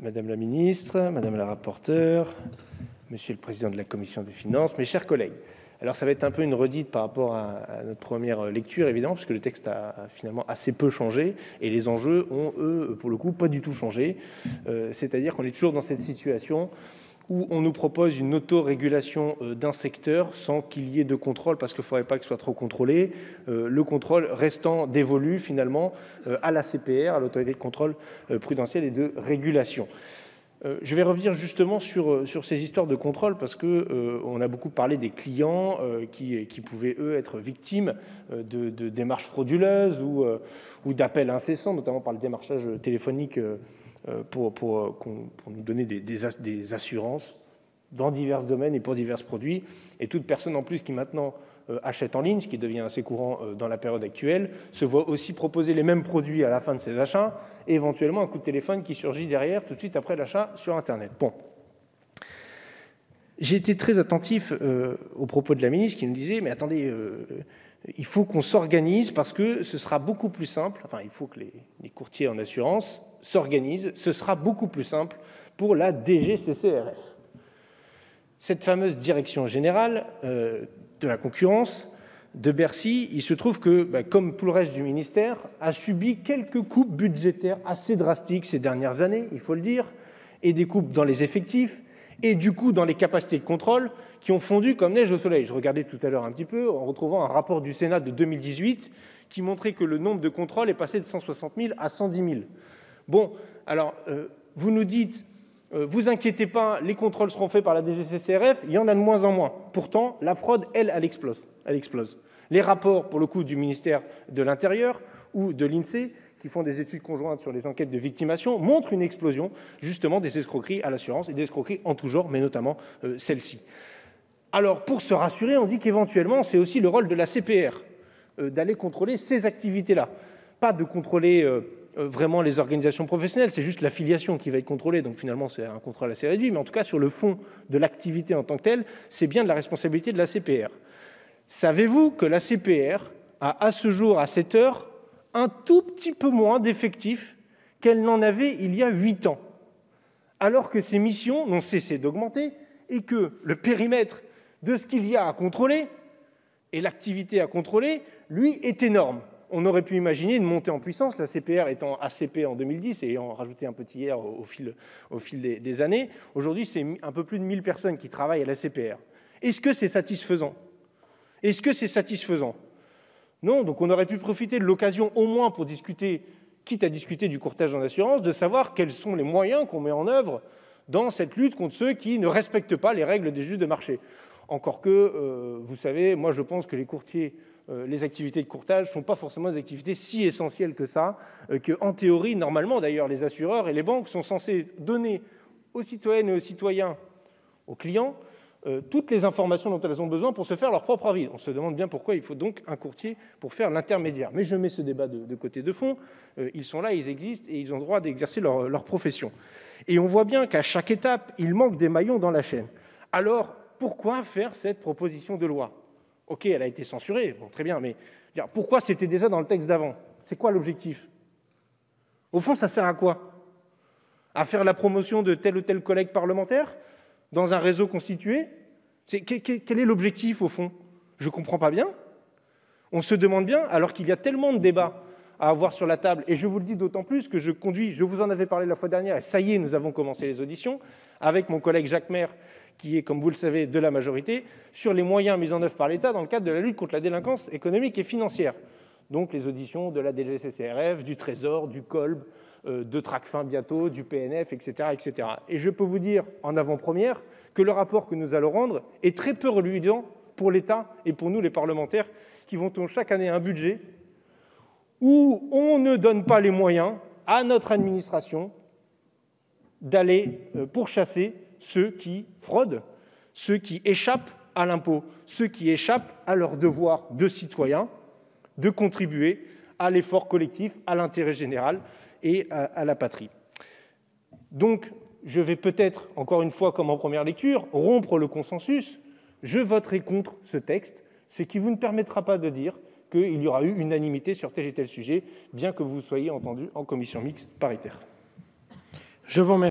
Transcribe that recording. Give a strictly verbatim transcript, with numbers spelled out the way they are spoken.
Madame la ministre, Madame la rapporteure, Monsieur le Président de la Commission des finances, mes chers collègues. Alors ça va être un peu une redite par rapport à, à notre première lecture, évidemment, parce que le texte a, a finalement assez peu changé, et les enjeux ont, eux, pour le coup, pas du tout changé. Euh, c'est-à-dire qu'on est toujours dans cette situation où on nous propose une autorégulation d'un secteur sans qu'il y ait de contrôle, parce qu'il ne faudrait pas qu'il soit trop contrôlé, euh, le contrôle restant dévolu finalement euh, à la C P R, à l'autorité de contrôle euh, prudentiel et de régulation. Euh, je vais revenir justement sur, sur ces histoires de contrôle, parce qu'on euh, a beaucoup parlé des clients euh, qui, qui pouvaient, eux, être victimes euh, de, de démarches frauduleuses ou, euh, ou d'appels incessants, notamment par le démarchage téléphonique euh, Pour, pour, pour nous donner des, des, des assurances dans divers domaines et pour divers produits. Et toute personne en plus qui maintenant euh, achète en ligne, ce qui devient assez courant euh, dans la période actuelle, se voit aussi proposer les mêmes produits à la fin de ses achats et éventuellement un coup de téléphone qui surgit derrière tout de suite après l'achat sur Internet. Bon. J'ai été très attentif euh, aux propos de la ministre qui nous disait « mais attendez, euh, il faut qu'on s'organise parce que ce sera beaucoup plus simple, enfin il faut que les, les courtiers en assurance s'organisent, ce sera beaucoup plus simple pour la D G C C R F. » Cette fameuse direction générale euh, de la concurrence de Bercy, il se trouve que, bah, comme tout le reste du ministère, a subi quelques coupes budgétaires assez drastiques ces dernières années, il faut le dire, et des coupes dans les effectifs, et du coup dans les capacités de contrôle qui ont fondu comme neige au soleil. Je regardais tout à l'heure un petit peu en retrouvant un rapport du Sénat de deux mille dix-huit qui montrait que le nombre de contrôles est passé de cent soixante mille à cent dix mille. Bon, alors, euh, vous nous dites, euh, vous inquiétez pas, les contrôles seront faits par la D G C C R F, il y en a de moins en moins. Pourtant, la fraude, elle, elle explose. Elle explose. Les rapports, pour le coup, du ministère de l'Intérieur ou de l'INSEE, qui font des études conjointes sur les enquêtes de victimation, montrent une explosion, justement, des escroqueries à l'assurance et des escroqueries en tout genre, mais notamment euh, celle-ci. Alors, pour se rassurer, on dit qu'éventuellement, c'est aussi le rôle de la C P R euh, d'aller contrôler ces activités-là. Pas de contrôler euh, euh, vraiment les organisations professionnelles, c'est juste l'affiliation qui va être contrôlée, donc finalement, c'est un contrôle assez réduit, mais en tout cas, sur le fond de l'activité en tant que telle, c'est bien de la responsabilité de la C P R. Savez-vous que la C P R a, à ce jour, à cette heure, un tout petit peu moins d'effectifs qu'elle n'en avait il y a huit ans, alors que ses missions n'ont cessé d'augmenter et que le périmètre de ce qu'il y a à contrôler et l'activité à contrôler, lui, est énorme. On aurait pu imaginer une montée en puissance, la C P R étant A C P en deux mille dix et ayant rajouté un petit R au, au fil, au fil des, des années. Aujourd'hui, c'est un peu plus de mille personnes qui travaillent à la C P R. Est-ce que c'est satisfaisant ? Est-ce que c'est satisfaisant ? Non, donc on aurait pu profiter de l'occasion au moins pour discuter, quitte à discuter du courtage en assurance, de savoir quels sont les moyens qu'on met en œuvre dans cette lutte contre ceux qui ne respectent pas les règles des juges de marché. Encore que, euh, vous savez, moi je pense que les courtiers, euh, les activités de courtage ne sont pas forcément des activités si essentielles que ça, euh, qu'en théorie, normalement d'ailleurs, les assureurs et les banques sont censés donner aux citoyennes et aux citoyens, aux clients, Euh, toutes les informations dont elles ont besoin pour se faire leur propre avis. On se demande bien pourquoi il faut donc un courtier pour faire l'intermédiaire. Mais je mets ce débat de, de côté de fond. Euh, ils sont là, ils existent et ils ont le droit d'exercer leur, leur profession. Et on voit bien qu'à chaque étape, il manque des maillons dans la chaîne. Alors, pourquoi faire cette proposition de loi ? Ok, elle a été censurée, bon, très bien, mais pourquoi c'était déjà dans le texte d'avant ? C'est quoi l'objectif ? Au fond, ça sert à quoi ? À faire la promotion de tel ou tel collègue parlementaire ? Dans un réseau constitué ? C'est, quel est l'objectif, au fond ? Je ne comprends pas bien. On se demande bien, alors qu'il y a tellement de débats à avoir sur la table, et je vous le dis d'autant plus que je conduis, je vous en avais parlé la fois dernière, et ça y est, nous avons commencé les auditions, avec mon collègue Jacques Maire, qui est, comme vous le savez, de la majorité, sur les moyens mis en œuvre par l'État dans le cadre de la lutte contre la délinquance économique et financière. Donc les auditions de la D G C C R F, du Trésor, du Colb, de Tracfin bientôt, du P N F, et cetera, et cetera. Et je peux vous dire en avant-première que le rapport que nous allons rendre est très peu reluisant pour l'État et pour nous, les parlementaires, qui votons chaque année un budget où on ne donne pas les moyens à notre administration d'aller pourchasser ceux qui fraudent, ceux qui échappent à l'impôt, ceux qui échappent à leur devoir de citoyen de contribuer à l'effort collectif, à l'intérêt général et à, à la patrie. Donc, je vais peut-être, encore une fois, comme en première lecture, rompre le consensus. Je voterai contre ce texte, ce qui vous ne permettra pas de dire qu'il y aura eu unanimité sur tel et tel sujet, bien que vous soyez entendu en commission mixte paritaire. Je vous remercie.